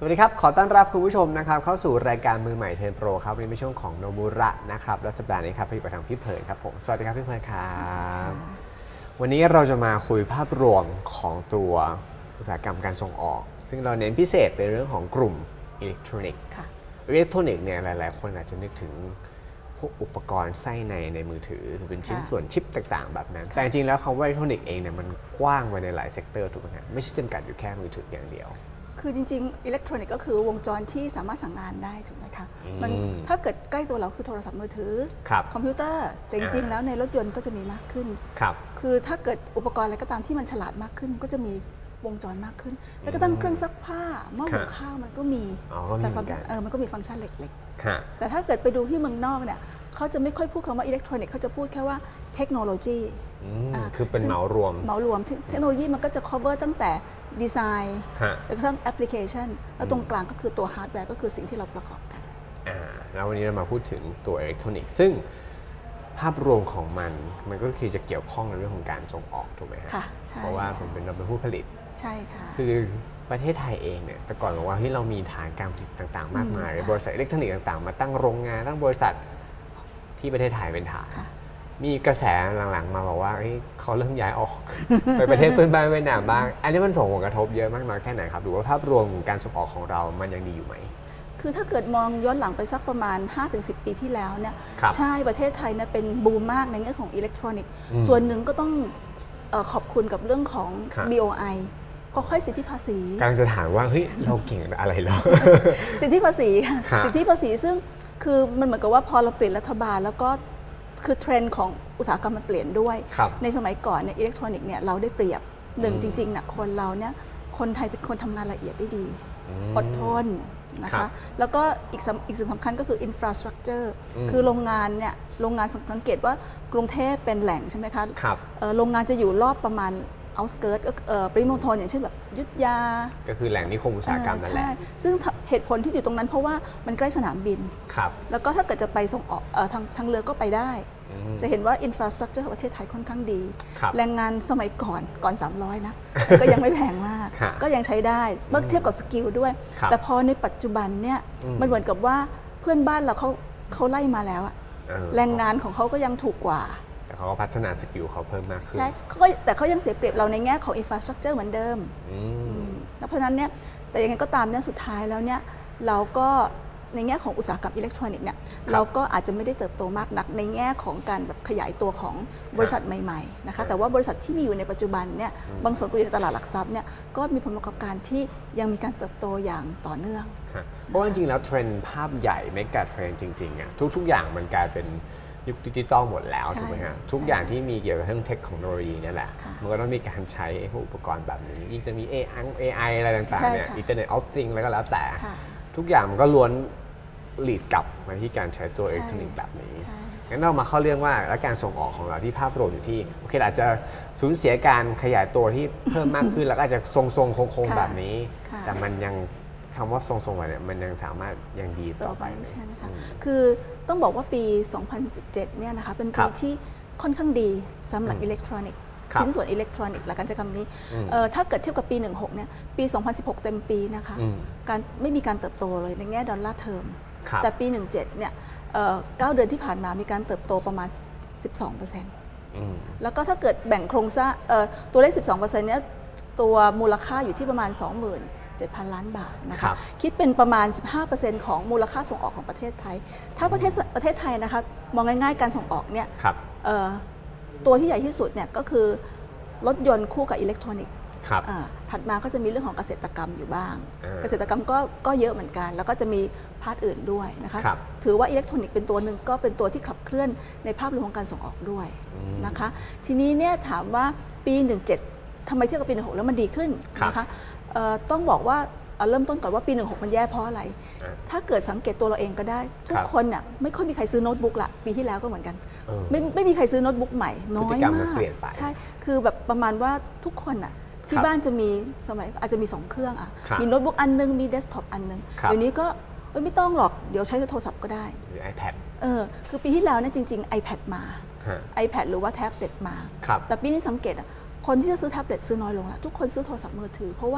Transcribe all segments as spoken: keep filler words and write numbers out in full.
วัสดีครับขอต้อนรับคุณผู้ชมนะครับเข้าสู่รายการมือใหม่เทรนโปรครับวันนี้เป็นช่วงของโนมุระนะครับและสัปดาห์นี้ครับพี่ประทังพี่เพลินครับผมสวัสดีครับพี่เพลินครับวันนี้เราจะมาคุยภาพรวมของตัวอุตสาหกรรมการส่งออกซึ่งเราเน้นพิเศษในเรื่องของกลุ่มอิเล็กทรอนิกส์อิเล็กทรอนิกส์เนี่ยหลายๆคนอาจจะนึกถึงพวกอุปกรณ์ไส้ในในมือถือหรือเป็นชิ้นส่วนชิปต่างๆแบบนั้นแต่จริงๆแล้วคำว่าอิเล็กทรอนิกส์เองเนี่ยมันกว้างไปในหลายเซกเตอร์ถูกไหมครับไม่ใช่จำกัดอยู่แค่มือถืออย่างเดียวคือจริงๆอิเล็กทรอนิกส์ก็คือวงจรที่สามารถสั่งงานได้ถูกไหมคะมันถ้าเกิดใกล้ตัวเราคือโทรศัพท์มือถือคอมพิวเตอร์แต่จริงๆแล้วในรถยนต์ก็จะมีมากขึ้นคือถ้าเกิดอุปกรณ์อะไรก็ตามที่มันฉลาดมากขึ้นก็จะมีวงจรมากขึ้นแล้วก็ตั้งเครื่องซักผ้าหม้อหุงข้าวมันก็มีแต่เออมันก็มีฟังก์ชันเล็กๆแต่ถ้าเกิดไปดูที่เมืองนอกเนี่ยเขาจะไม่ค่อยพูดคำว่าอิเล็กทรอนิกส์เขาจะพูดแค่ว่าเทคโนโลยีคือเป็นเหมารวมเหมารวมเทคโนโลยีมันก็จะ cover ตั้งแต่ดีไซน์แล้วก็ทั้งแอปพลิเคชันแล้วตรงกลางก็คือตัวฮาร์ดแวร์ก็คือสิ่งที่เราประกอบกันแล้ววันนี้เรามาพูดถึงตัวอิเล็กทรอนิกส์ซึ่งภาพรวมของมันมันก็คือจะเกี่ยวข้องในเรื่องของการส่งออกถูกไหมครับเพราะว่าผมเป็นเราเป็นผู้ผลิตใช่ค่ะคือประเทศไทยเองเนี่ยแต่ก่อนบอกว่าที่เรามีฐานการผลิตต่างๆมากมายบริษัทอิเล็กทรอนิกส์ต่างๆมาตั้งโรงงานตั้งบริษัทที่ประเทศไทยเป็นฐานมีกระแสหลังๆมาบอกว่าเขาเริ่มย้ายออกไปประเทศเพื่อนบ้านเวียดนามบ้างอันนี้มันส่งผลกระทบเยอะมากน้อยแค่ไหนครับหรือว่าภาพรวมการส่งออกของเรามันยังดีอยู่ไหมคือถ้าเกิดมองย้อนหลังไปสักประมาณ ห้าถึงสิบ ปีที่แล้วเนี่ยใช่ประเทศไทยเนี่ยเป็นบูมมากในแง่ของอิเล็กทรอนิกส์ส่วนหนึ่งก็ต้องขอบคุณกับเรื่องของ บี โอ ไอ เพราะค่อยสิทธิภาษีกำลังจะถามว่าเฮ้ยเราเก่งอะไรหรอสิทธิภาษีค่ะสิทธิภาษีซึ่งคือมันเหมือนกับว่าพอเราเปลี่ยนรัฐบาลแล้วก็คือเทรนด์ของอุตสาหกรรมมันเปลี่ยนด้วยในสมัยก่อนเนี่ยอิเล็กทรอนิกส์เนี่ยเราได้เปรียบหนึ่งจริงๆนะคนเราเนี่ยคนไทยเป็นคนทำงานละเอียดได้ดีอดทนนะคะแล้วก็อีกอีกสิ่งสำคัญก็คืออินฟราสตรักเจอร์คือโรงงานเนี่ยโรงงานสังเกตว่ากรุงเทพเป็นแหล่งใช่ไหมคะโรงงานจะอยู่รอบประมาณเอาสเกิร์ตปริมณฑลอย่างเช่นแบบยุทธยาก็คือแหล่งนิคมอุตสาหกรรมนั่นแหละซึ่งเหตุผลที่อยู่ตรงนั้นเพราะว่ามันใกล้สนามบินแล้วก็ถ้าเกิดจะไปส่งออกทางทางเรือก็ไปได้จะเห็นว่าอินฟราสตรักเจอร์ของประเทศไทยค่อนข้างดีแรงงานสมัยก่อนก่อนสามร้อยนะก็ยังไม่แพงมากก็ยังใช้ได้เมื่อเทียบกับสกิลด้วยแต่พอในปัจจุบันเนี่ยมันเหมือนกับว่าเพื่อนบ้านเราเขาเขาไล่มาแล้วอะแรงงานของเขาก็ยังถูกกว่าแต่เขาก็พัฒนาสกิลเขาเพิ่มมากขึ้นใช่เขาก็แต่เขายังเสียเปรียบเราในแง่ของอินฟราสตรักเจอร์เหมือนเดิมแล้วเพราะนั้นเนี่ยแต่ยังไงก็ตามเนี่ยสุดท้ายแล้วเนี่ยเราก็ในแง่ของอุตสาหกรรมอิเล็กทรอนิกส์เนี่ยเราก็อาจจะไม่ได้เติบโตมากนักในแง่ของการแบบขยายตัวของบริษัทใหม่ๆนะคะแต่ว่าบริษัทที่มีอยู่ในปัจจุบันเนี่ยบางส่วนก็อยู่ในตลาดหลักทรัพย์เนี่ยก็มีผลประกอบการที่ยังมีการเติบโตอย่างต่อเนื่องเพราะจริงๆแล้วเทรนด์ภาพใหญ่เมกะเทรนด์จริงๆอ่ะทุกๆอย่างมันกลายเป็นยุคดิจิตอลหมดแล้วถูกไหมฮะทุกอย่างที่มีเกี่ยวกับเรื่องเทคโนโลยีนี่แหละมันก็ต้องมีการใช้อุปกรณ์แบบนี้ยิ่งจะมี เอ ไอ อะไรต่างๆเนี่ย Internet of Things แล้วก็แล้วแต่ทุกอย่างมันก็ล้วนหลีดกลับมาที่การใช้ตัวอิเล็กทรอนิกส์แบบนี้งั้นเรามาเข้าเรื่องว่าแล้วการส่งออกของเราที่ภาพรวมอยู่ที่โอเคอาจจะสูญเสียการขยายตัวที่เพิ่มมากขึ้นแล้วก็อาจจะทรงๆคงๆแบบนี้แต่มันยังคำว่าทรงๆไว้เนี่ยมันยังสามารถยังดีต่อไปใช่ไหมคะคือต้องบอกว่าปี สองพันสิบเจ็ด เนี่ยนะคะเป็นปีที่ค่อนข้างดีสำหรับอิเล็กทรอนิกส์ชิ้นส่วนอิเล็กทรอนิกส์หลักการใช้คำนี้ถ้าเกิดเทียบกับปี สิบหก เนี่ยปี สองพันสิบหก เต็มปีนะคะการไม่มีการเติบโตเลยในแง่ดอลลาร์เทอมแต่ปี สิบเจ็ด เนี่ยเก้าเดือนที่ผ่านมามีการเติบโตประมาณ สิบสองเปอร์เซ็นต์ แล้วก็ถ้าเกิดแบ่งโครงสร้างตัวเลข สิบสองเปอร์เซ็นต์ เนี่ยตัวมูลค่าอยู่ที่ประมาณ สองหมื่นเจ็ดพัน ล้านบาทนะคะคิดเป็นประมาณ สิบห้าเปอร์เซ็นต์ ของมูลค่าส่งออกของประเทศไทยถ้าประเทศประเทศไทยนะคะมองง่ายๆการส่งออกเนี่ยตัวที่ใหญ่ที่สุดเนี่ยก็คือรถยนต์คู่กับอิเล็กทรอนิกส์ถัดมาก็จะมีเรื่องของเกษตรกรรมอยู่บ้างเกษตรกรรมก็ก็เยอะเหมือนกันแล้วก็จะมีพาร์ทอื่นด้วยนะคะถือว่าอิเล็กทรอนิกส์เป็นตัวหนึ่งก็เป็นตัวที่ขับเคลื่อนในภาพรวมของการส่งออกด้วยนะคะทีนี้เนี่ยถามว่าปีสิบเจ็ดทำไมเทียบกับปีสิบหกแล้วมันดีขึ้นนะคะต้องบอกว่าเริ่มต้นก่อนว่าปีสิบหกมันแย่เพราะอะไรถ้าเกิดสังเกตตัวเราเองก็ได้ทุกคนน่ะไม่ค่อยมีใครซื้อโน้ตบุ๊กละปีที่แล้วก็เหมือนกันไม่ไม่มีใครซื้อโน้ตบุ๊กใหม่น้อยมากใช่คือแบบประมาณว่าทุกคนน่ะที่บ้านจะมีสมัยอาจจะมีสองเครื่องอ่ะมีโน้ตบุ๊กอันนึงมีเดสก์ท็อปอันนึงเดี๋ยวนี้ก็ไม่ต้องหรอกเดี๋ยวใช้โทรศัพท์ก็ได้หรือ iPad เออคือปีที่แล้วเนี่ยจริงๆ iPad มา iPad หรือว่าแท็บเล็ตมาแต่ปีนี้สังเกตอ่ะคนที่จะซื้อแท็บเล็ตซื้อน้อยลงแล้วทุกคนซื้อโทรศัพท์มือถือเพราะว่า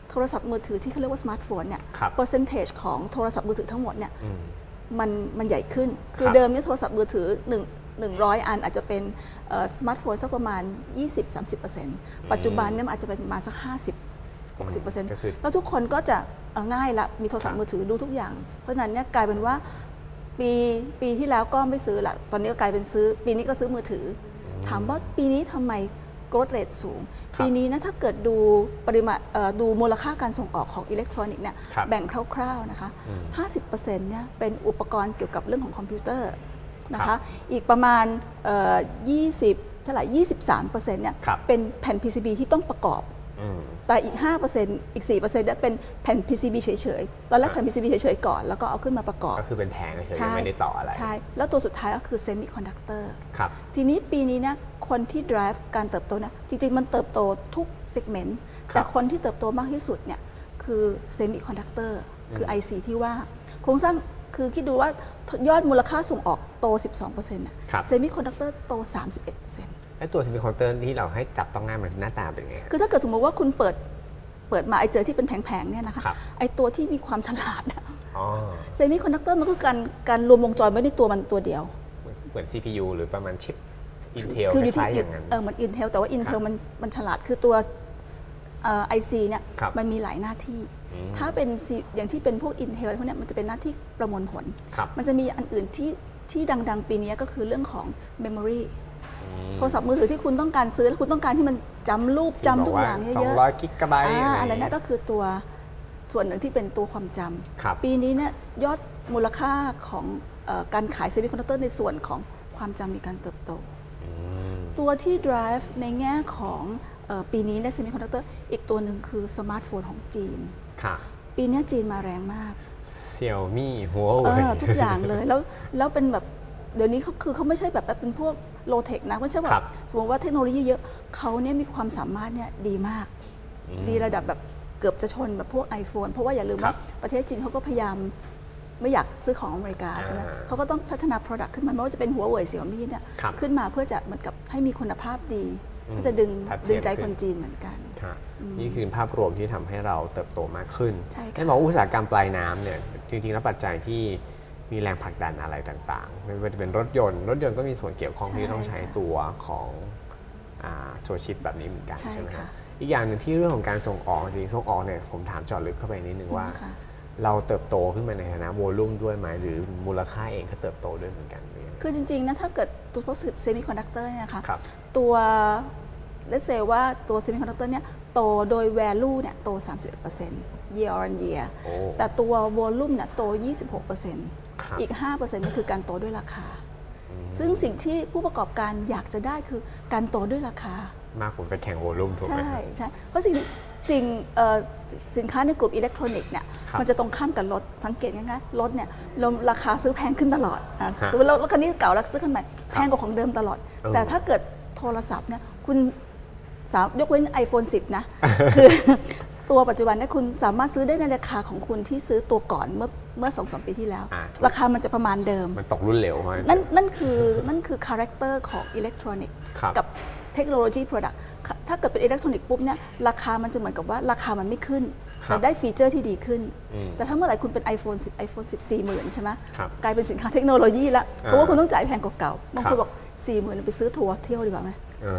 โทรศัพท์มือถือที่เขาเรียกว่าสมาร์ทโฟนเนี่ยเปอร์เซนเทจของโทรศัพท์มือถือทั้งหมดเนี่ยมันมันใหญ่ขึ้นคือเดิมเนี่ยโทรศัพท์มือถือหนึ่งหนึ่งร้อยอันอาจจะเป็นสมาร์ทโฟนสักประมาณ ยี่สิบถึงสามสิบเปอร์เซ็นต์ ปัจจุบันเนี่ยอาจจะเป็นประมาณสัก ห้าสิบถึงหกสิบเปอร์เซ็นต์ แล้วทุกคนก็จะง่ายละมีโทรศัพท์มือถือดูทุกอย่างเพราะฉะนั้นเนี่ยกลายเป็นว่าปีปีที่แล้วก็ไม่ซื้อละตอนนี้ก็กลายเป็นซื้อปีนี้ก็ซื้อมือถือถามว่าปีนี้ทำไมโกรธเรทสูงปีนี้นะถ้าเกิดดูปริมาณดูมูลค่าการส่งออกของอิเล็กทรอนิกส์เนี่ยแบ่งคร่าวๆนะคะ ห้าสิบเปอร์เซ็นต์ เนี่ยเป็นอุปกรณ์เกี่ยวกับเรื่องของคอมพิวเตอร์นะคะอีกประมาณยี่สิบเท่าไหร่ยี่สิบสามเปอร์เซ็นต์เนี่ยเป็นแผ่น พี ซี บี ที่ต้องประกอบแต่อีก ห้าเปอร์เซ็นต์ อีก สี่เปอร์เซ็นต์ เนี่ยเป็นแผ่น พี ซี บี เฉยๆตอนแรกแผ่น พี ซี บี เฉยๆก่อนแล้วก็เอาขึ้นมาประกอบก็คือเป็นแผงเฉยๆไม่ได้ต่ออะไรใช่แล้วตัวสุดท้ายก็คือเซมิคอนดักเตอร์ทีนี้ปีนี้เนี่ยคนที่ drive การเติบโตนะจริงๆมันเติบโตทุก segment แต่คนที่เติบโตมากที่สุดเนี่ยคือเซมิคอนดักเตอร์คือ ไอ ซี ที่ว่าโครงสร้างคือคิดดูว่ายอดมูลค่าส่งออกโต สิบสองเปอร์เซ็นต์ นะเซมิคอนดักเตอร์โต สามสิบเอ็ดเปอร์เซ็นต์ไอ้ตัวเซมิคอนดักเตอร์ที่เราให้จับต้องง่ายมันหน้าตาเป็นไงคือถ้าเกิดสมมติว่าคุณเปิดเปิดมาไอเจอที่เป็นแผงๆเนี่ยนะคะไอตัวที่มีความฉลาดเซมิคอนดักเตอร์มันก็คือการการรวมวงจรไว้ในตัวมันตัวเดียวเหมือน ซี พี ยู หรือประมาณชิป Intel คืออยู่ที่เออเหมือน Intel แต่ว่า Intel มันมันฉลาดคือตัวไอซีเนี่ยมันมีหลายหน้าที่ถ้าเป็นอย่างที่เป็นพวก Intel พวกนี้มันจะเป็นหน้าที่ประมวลผลมันจะมีอันอื่นที่ที่ดังๆปีนี้ก็คือเรื่องของ Memory โทรศัพท์มือถือที่คุณต้องการซื้อแล้วคุณต้องการที่มันจำรูปจำทุกอย่างเยอะๆสองร้อยกิกะไบต์อะไรนั่นก็คือตัวส่วนหนึ่งที่เป็นตัวความจำปีนี้เนี่ยยอดมูลค่าของการขายเซมิคอนดักเตอร์ในส่วนของความจำมีการเติบโตตัวที่ drive ในแง่ของปีนี้ในเซมิคอนดักเตอร์อีกตัวหนึ่งคือสมาร์ทโฟนของจีนปีนี้จีนมาแรงมากเซี่ยวมี่หัวเว่ยทุกอย่างเลยแล้วแล้วเป็นแบบเดี๋ยวนี้เขาคือเขาไม่ใช่แบบเป็นพวกโลเทคนะไม่ใช่แบบสมมติว่าเทคโนโลยีเยอะเขาเนี่ยมีความสามารถเนี่ยดีมากดีระดับแบบเกือบจะชนแบบพวก iPhone เพราะว่าอย่าลืมว่าประเทศจีนเขาก็พยายามไม่อยากซื้อของอเมริกาใช่ไหมเขาก็ต้องพัฒนา Product ขึ้นมาไม่ว่าจะเป็นหัวเว่ยเซี่ยวมี่เนี่ยขึ้นมาเพื่อจะเหมือนกับให้มีคุณภาพดีเพื่อจะดึงดึงใจคนจีนเหมือนกันนี่คือภาพรวมที่ทำให้เราเติบโตมากขึ้นให้บอกอุตสาหกรรมปลายน้ำเนี่ยจริงๆแล้วปัจจัยที่มีแรงผลักดันอะไรต่างๆไม่ว่าจะเป็นรถยนต์รถยนต์ก็มีส่วนเกี่ยวข้องที่ต้องใช้ตัวของตัวชิปแบบนี้เหมือนกันใช่ไหมครับอีกอย่างหนึ่งที่เรื่องของการส่งออกจริงส่งออกเนี่ยผมถามเจาะลึกเข้าไปนิดนึงว่าเราเติบโตขึ้นมาในฐานะโวลุ่มด้วยไหมหรือมูลค่าเองก็เติบโตด้วยเหมือนกันคือจริงๆนะถ้าเกิดตัวพวกเซมิคอนดักเตอร์เนี่ยนะคะตัวเลเซว่าตัวเซมิคอนดักเตอร์เนี่ยโตโดย value เนี่ยโต สามสิบเอ็ดเปอร์เซ็นต์ year on year แต่ตัว volume เนี่ยโต ยี่สิบหกเปอร์เซ็นต์ อีก ห้าเปอร์เซ็นต์ ก็คือการโตด้วยราคาซึ่งสิ่งที่ผู้ประกอบการอยากจะได้คือการโตด้วยราคามากกว่าไปแข่งโวลุ่มถูกไหมใช่ใช่เพราะสิ่งสิ่งสินค้าในกลุ่มอิเล็กทรอนิกส์เนี่ยมันจะตรงข้ามกับรถสังเกตง่ายๆรถเนี่ยราคาซื้อแพงขึ้นตลอดสมมติรถคันนี้เก่าแล้วซื้อคันใหม่แพงกว่าของเดิมตลอดแต่ถ้าเกิดโทรศัพท์เนี่ยคุณสามยกเว้น ไอโฟน สิบ นะคือตัวปัจจุบันเนี่ยคุณสามารถซื้อได้ในราคาของคุณที่ซื้อตัวก่อนเมื่อเมื่อ สองถึงสาม ปีที่แล้วราคามันจะประมาณเดิมมันตกรุ่นเร็วนั่นนั่นคือนั่นคือคาแรคเตอร์ของอิเล็กทรอนิกส์กับเทคโนโลยี Product ถ้าเกิดเป็นอิเล็กทรอนิกส์ปุ๊บเนี่ยราคามันจะเหมือนกับว่าราคามันไม่ขึ้นแต่ได้ฟีเจอร์ที่ดีขึ้นแต่ถ้าเมื่อไหร่คุณเป็น ไอโฟน สิบ ไอโฟน สิบ สี่หมื่นใช่ไหมกลายเป็นสินค้าเทคโนโลยีแล้วเพราะว่าคุณต้องจ่ายแพงกว่าเก่าบางคนบอก สี่หมื่น ไปซื้อทัวร์เที่ยวดีกว่าไหม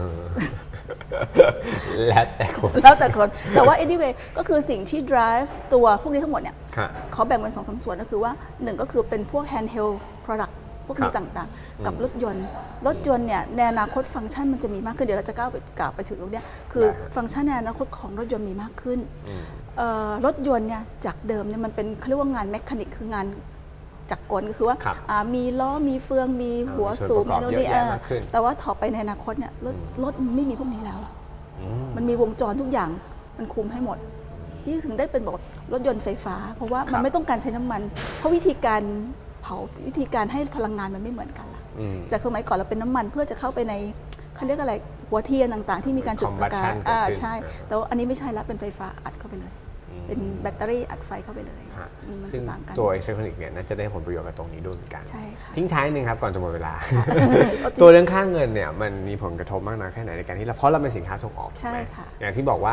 แล้วแต่คนแล้วแต่คนแต่ว่า anyway ก็คือสิ่งที่ drive ตัวพวกนี้ทั้งหมดเนี่ยเขาแบ่งเป็นสองสามส่วนก็คือว่าหนึ่งก็คือเป็นพวก handheld product พวกนี้ต่างๆกับรถยนต์รถยนต์เนี่ยในอนาคตฟังก์ชันมันจะมีมากขึ้นเดี๋ยวเราจะก้าวไปกล่าวไปถึงตรงนี้คือฟังก์ชันในอนาคตของรถยนต์มีมากขึ้นรถยนต์เนี่ยจากเดิมเนี่ยมันเป็นเขาเรียกว่างานแมคานิกคืองานจักรกลก็คือว่ามีล้อมีเฟืองมีหัวสูบมีโน่นนี่แต่ว่าต่อไปในอนาคตเนี่ยรถรถไม่มีพวกนี้แล้วมันมีวงจรทุกอย่างมันคุมให้หมดที่ถึงได้เป็นบอกรถยนต์ไฟฟ้าเพราะว่ามันไม่ต้องการใช้น้ำมันเพราะวิธีการเผาวิธีการให้พลังงานมันไม่เหมือนกันละจากสมัยก่อนเราเป็นน้ำมันเพื่อจะเข้าไปในเขาเรียกอะไรหัวเทียนต่างๆที่มีการจุดประกายอ่าใช่แต่ว่าอันนี้ไม่ใช่แล้วเป็นไฟฟ้าอัดเข้าไปเลยเป็นแบตเตอรี่อัดไฟเข้าไปเลยซึ่งตัวอิเล็กทรอนิกส์เนี่ยน่าจะได้ผลประโยชน์กับตรงนี้ด้วยเหมือนกันใช่ค่ะทิ้งท้ายนึงครับก่อนจะหมดเวลาตัวเรื่องค่าเงินเนี่ยมันมีผลกระทบมากน้อยแค่ไหนในการที่เราเพราะเราเป็นสินค้าส่งออกใช่ค่ะอย่างที่บอกว่า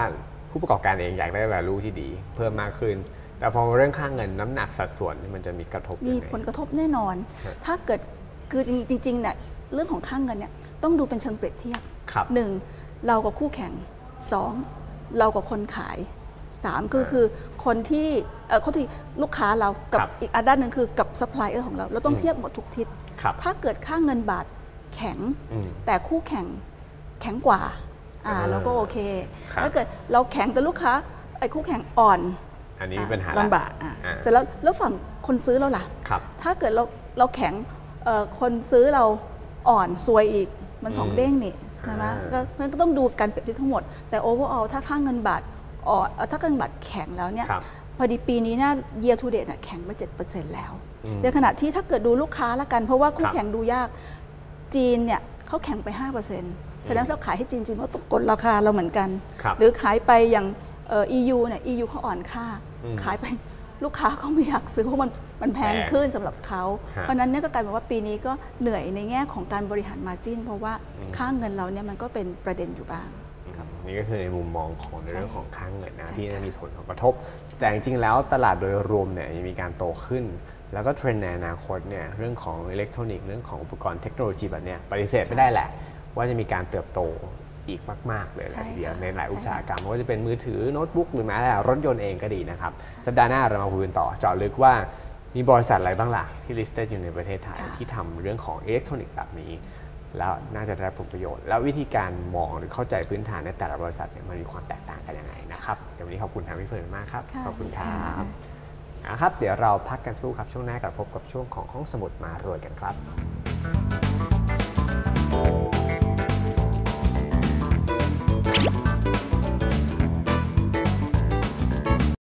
ผู้ประกอบการเองอยากได้ value ที่ดีเพิ่มมากขึ้นแต่พอเรื่องค่าเงินน้ำหนักสัดส่วนมันจะมีกระทบมีผลกระทบแน่นอน ถ้าเกิดคือจริงๆเนี่ยเรื่องของค่าเงินเนี่ยต้องดูเป็นเชิงเปรียบเทียบหนึ่งเรากับคู่แข่งสองเรากับคนขายสามคือคือคนที่เออคนที่ลูกค้าเรากับอีกอันด้านหนึ่งคือกับซัพพลายเออร์ของเราเราต้องเทียบหมดทุกทิศถ้าเกิดค่าเงินบาทแข็งแต่คู่แข่งแข็งกว่าอ่าเราก็โอเคถ้าเกิดเราแข็งแต่ลูกค้าไอ้คู่แข่งอ่อนอันนี้มีปัญหาลำบากเสร็จแล้วแล้วฝั่งคนซื้อเราล่ะถ้าเกิดเราเราแข็งคนซื้อเราอ่อนซวยอีกมันสองเด้งนี่ใช่ไหมก็เพราะฉะนั้นก็ต้องดูการเปรียบเทียบทั้งหมดแต่ overall ถ้าค่าเงินบาทอ่อนถ้าเงินบาทแข็งแล้วเนี่ยพอดีปีนี้เนี่ย year to date แข็งมา เจ็ดเปอร์เซ็นต์ แล้วในขณะที่ถ้าเกิดดูลูกค้าละกันเพราะว่าคู่แข่งดูยากจีนเนี่ยเขาแข็งไป ห้าเปอร์เซ็นต์ ฉะนั้นเราขายให้จีนจีนเขาตกกดราคาเราเหมือนกันหรือขายไปอย่าง อี ยู เนี่ย อี ยู เขาอ่อนค่าขายไปลูกค้าเขาไม่อยากซื้อเพราะมันมันแพงขึ้นสำหรับเขาเพราะนั้นเนี่ยก็กลายเป็นว่าปีนี้ก็เหนื่อยในแง่ของการบริหารมาร์จิ้นเพราะว่าค่าเงินเราเนี่ยมันก็เป็นประเด็นอยู่บ้างนี่ก็คือในมุมมองของในเรื่องของค่าเงินนะที่มีผลกระทบแต่จริงๆแล้วตลาดโดยรวมเนี่ยยังมีการโตขึ้นแล้วก็เทรนด์ในอนาคตเนี่ยเรื่องของอิเล็กทรอนิกส์เรื่องของอุปกรณ์เทคโนโลยีแบบนี้ปฏิเสธไม่ได้แหละว่าจะมีการเติบโตอีกมากๆเลยทีเดียวในหลายอุตสาหกรรมไม่ว่าจะเป็นมือถือโน้ตบุ๊กหรือแม้แต่รถยนต์เองก็ดีนะครับสัปดาห์หน้าเรามาคุยกันต่อเจาะลึกว่ามีบริษัทอะไรบ้างล่ะที่ listed อยู่ในประเทศไทยที่ทำเรื่องของอิเล็กทรอนิกส์แบบนี้แล้วน่าจะได้ผลประโยชน์แล้ววิธีการมองหรือเข้าใจพื้นฐานในแต่ละบริษัทเนี่ยมันมีความแตกต่างกันยังไงนะครับเดี๋ยววันนี้ขอบคุณทางพี่เฟิร์นมากครับขอบคุณครับนะครับเดี๋ยวเราพักกันสักครู่ครับช่วงหน้ากลับพบกับช่วงของห้องสมุดมารวยกันครับ